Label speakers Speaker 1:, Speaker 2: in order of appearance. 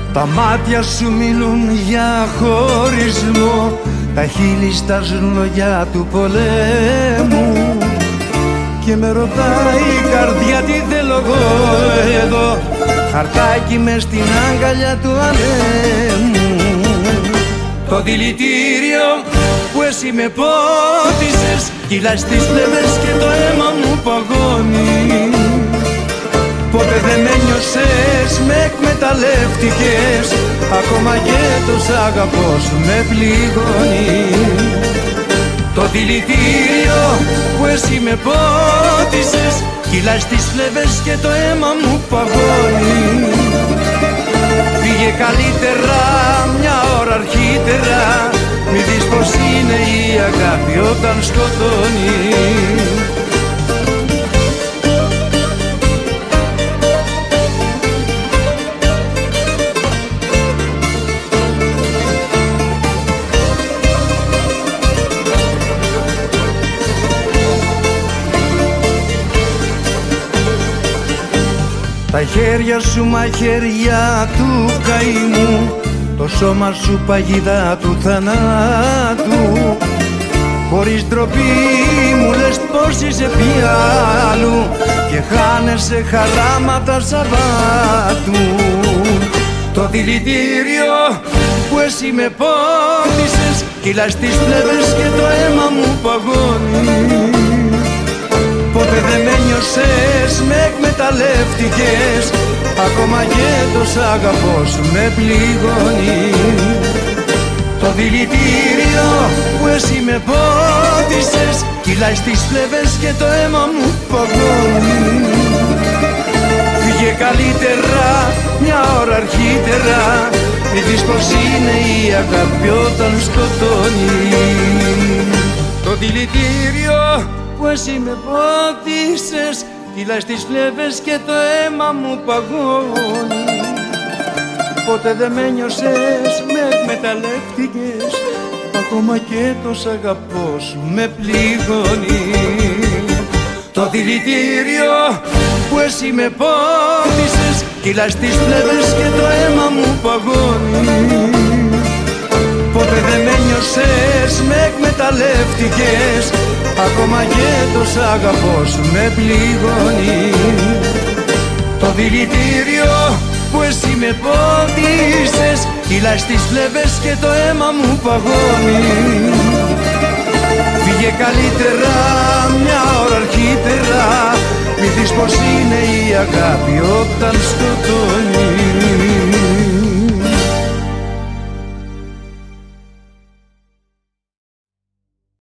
Speaker 1: Τα μάτια σου μιλούν για χωρισμό, τα χείλη στάζουν λόγια του πολέμου και με ρωτάει η καρδιά τι θέλω εγώ εδώ, χαρτάκι μες στην αγκαλιά του ανέμου. Το δηλητήριο που εσύ με πότισες κυλάει στις πλευρές και το αίμα μου παγώνει. Ποτέ δεν με νιώσες, με εκμεταλλεύτηκες, ακόμα και το σ' αγαπώ σου με πληγώνει. Το δηλητήριο που εσύ με πότισες κυλάει στις φλέβες και το αίμα μου παγώνει. Φύγε καλύτερα μια ώρα αρχίτερα, μη δεις πως είναι η αγάπη όταν σκοτώνει. Τα χέρια σου μαχαίρια του καημού, το σώμα σου παγίδα του θανάτου. Χωρίς ντροπή μου λες πως είσαι πια άλλου και χάνεσαι χαράματα Σαββάτου. Το δηλητήριο που εσύ με πότισες κυλάει στις πλευρές και το αίμα μου παγώνει. Ποτέ δεν με νιώσες, με εκμεταλλεύτηκες, ακόμα και το σ' αγαπώ σου με πληγώνει. Το δηλητήριο που εσύ με πότισες κυλάει στις φλέβες και το αίμα μου παγώνει. Φύγε καλύτερα μια ώρα αρχίτερα, μη δεις πως είναι η αγάπη όταν σκοτώνει. Το δηλητήριο που εσύ με πότισες κυλάει στις φλέβες και το αίμα μου παγώνει. Ποτέ δεν με νιώσες, με εκμεταλλεύτηκες, ακόμα και το σ' αγαπώ σου με πληγώνει. Το δηλητήριο που εσύ με πότισες κυλάει στις φλέβες και το αίμα μου παγώνει. Ποτέ δεν με νιώσες, με εκμεταλλεύτηκες, ακόμα και το σ' αγαπώ σου με πληγώνει. Το δηλητήριο που εσύ με πότισες κυλάει στις φλέβες και το αίμα μου παγώνει. Φύγε καλύτερα μια ώρα αρχίτερα, μη δεις πως είναι η αγάπη όταν σκοτώνει.